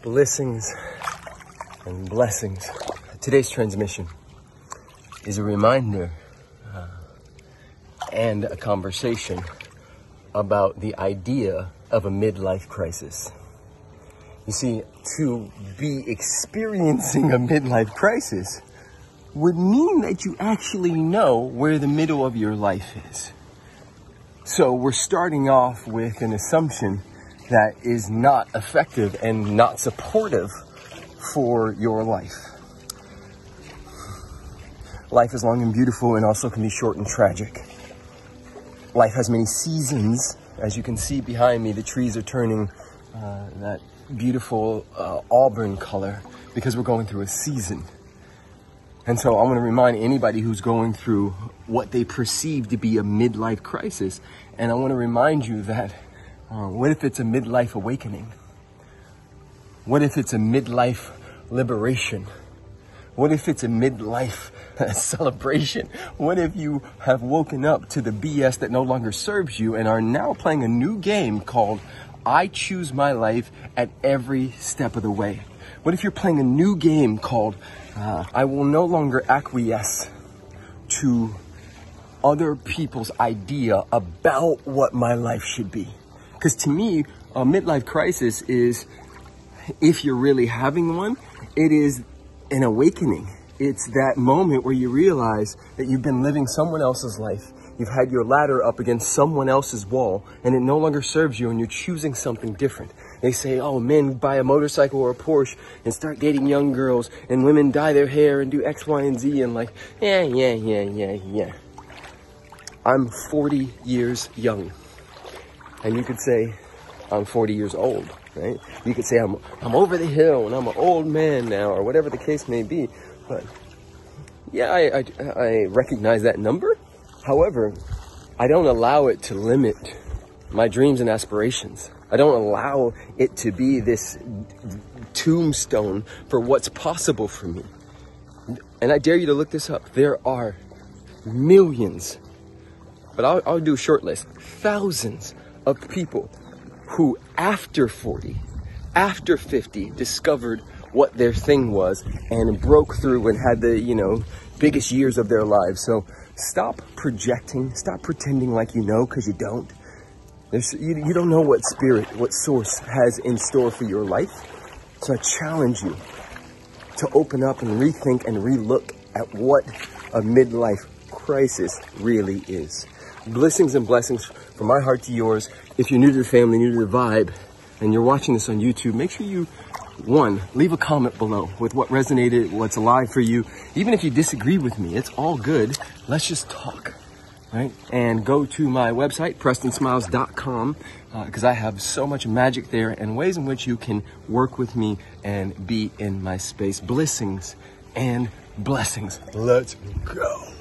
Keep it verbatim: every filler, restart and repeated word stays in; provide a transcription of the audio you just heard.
blessings and blessings. Today's transmission is a reminder uh, and a conversation about the idea of a midlife crisis. You see, to be experiencing a midlife crisis would mean that you actually know where the middle of your life is. So we're starting off with an assumption that is not effective and not supportive for your life. Life is long and beautiful and also can be short and tragic. Life has many seasons. As you can see behind me, the trees are turning uh, that beautiful uh, auburn color because we're going through a season. And so I want to remind anybody who's going through what they perceive to be a midlife crisis. And I want to remind you that uh, what if it's a midlife awakening? What if it's a midlife liberation? What if it's a midlife celebration? What if you have woken up to the B S that no longer serves you and are now playing a new game called I Choose My Life at Every Step of the Way? What if you're playing a new game called uh, I will no longer acquiesce to other people's idea about what my life should be? Because to me, a midlife crisis is, if you're really having one, it is an awakening. It's that moment where you realize that you've been living someone else's life. You've had your ladder up against someone else's wall and it no longer serves you and you're choosing something different. They say, oh, men buy a motorcycle or a Porsche and start dating young girls and women dye their hair and do X, Y, and Z and like, yeah, yeah, yeah, yeah, yeah. I'm forty years young. And you could say I'm forty years old, right? You could say I'm I'm over the hill and I'm an old man now or whatever the case may be. But yeah, I, I, I recognize that number. However, I don't allow it to limit my dreams and aspirations. I don't allow it to be this tombstone for what's possible for me. And I dare you to look this up. There are millions, but I'll, I'll do a short list, thousands of people who after forty, after fifty, discovered what their thing was and broke through and had the, you know, biggest years of their lives. So stop projecting, stop pretending like you know, because you don't. There's, you, you don't know what spirit, what source has in store for your life. So I challenge you to open up and rethink and relook at what a midlife crisis really is. Blessings and blessings from my heart to yours. If you're new to the family, new to the vibe, and you're watching this on YouTube, make sure you, one, leave a comment below with what resonated, what's alive for you. Even if you disagree with me, it's all good. Let's just talk, right? And go to my website, preston smiles dot com, because uh, I have so much magic there and ways in which you can work with me and be in my space. Blessings and blessings. Let's go.